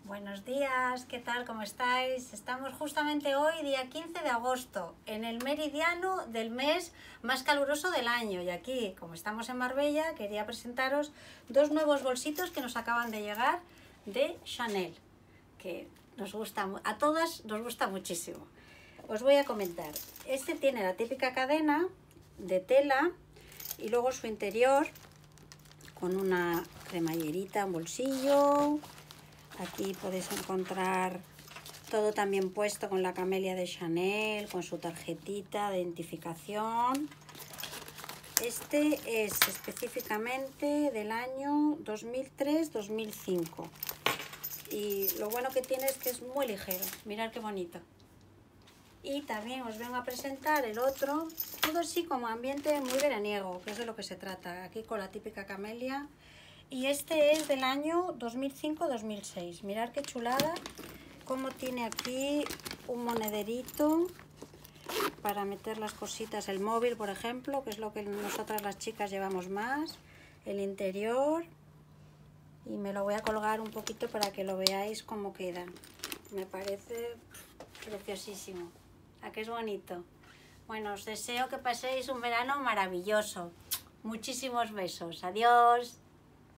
Buenos días, ¿qué tal? ¿Cómo estáis? Estamos justamente hoy, día 15 de agosto, en el meridiano del mes más caluroso del año. Y aquí, como estamos en Marbella, quería presentaros dos nuevos bolsitos que nos acaban de llegar de Chanel, que nos gusta, a todas nos gusta muchísimo. Os voy a comentar. Este tiene la típica cadena de tela y luego su interior con una cremallerita, un bolsillo. Aquí podéis encontrar todo también puesto con la camelia de Chanel, con su tarjetita de identificación. Este es específicamente del año 2003-2005. Y lo bueno que tiene es que es muy ligero. Mirad qué bonito. Y también os vengo a presentar el otro, todo así como ambiente muy veraniego, que es de lo que se trata. Aquí con la típica camelia. Y este es del año 2005-2006. Mirad qué chulada, como tiene aquí un monederito para meter las cositas, el móvil por ejemplo, que es lo que nosotras las chicas llevamos más, el interior, y me lo voy a colgar un poquito para que lo veáis cómo queda. Me parece preciosísimo. ¿A qué es bonito? Bueno, os deseo que paséis un verano maravilloso. Muchísimos besos. Adiós.